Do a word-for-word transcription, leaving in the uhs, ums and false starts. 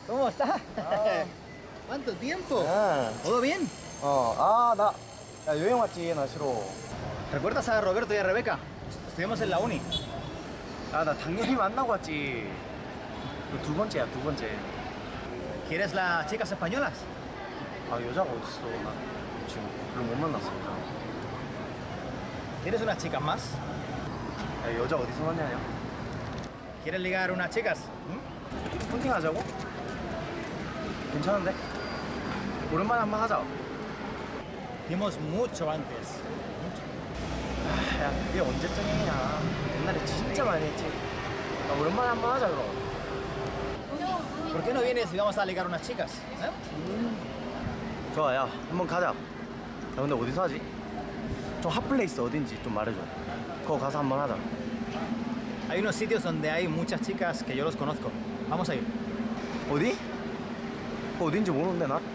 ¿Cómo estás? Ah. ¿Cuánto tiempo? 아, ¿Todo bien? 어, 아, 나, 야, 여행 왔지, 나 싫어. ¿Recuerdas a Roberto y a Rebeca? Estuvimos en la uni. 아, 나 당연히 만나고 왔지. 그 두 번째야, 두 번째. ¿Quieres las chicas españolas? 아, 여자가 어딨어. 나 지금 별로 못 만났어. ¿Quieres unas chicas más? 야, 여자 어디서 만나냐? ¿Quieres ligar unas chicas? ¿Mm? 헌팅 하자고? 괜찮은데? 오랜만에 한번 하자. Hicimos mucho antes. 아, 야, 그게 언제적이냐. 옛날에 진짜 많이 했지. 야, 오랜만에 한번 하자, 그럼. ¿Por qué no vienes y vamos a ligar unas chicas? ¿Eh? 좋아, 야, 한번 가자. 야, 근데 어디서 하지? 좀 핫플레이스 어딘지 좀 말해줘. 그거 가서 한번 하자. Hay unos sitios donde hay muchas chicas que yo los conozco. Vamos a ir. 어디? 그거 어딘지 모르는데, 나?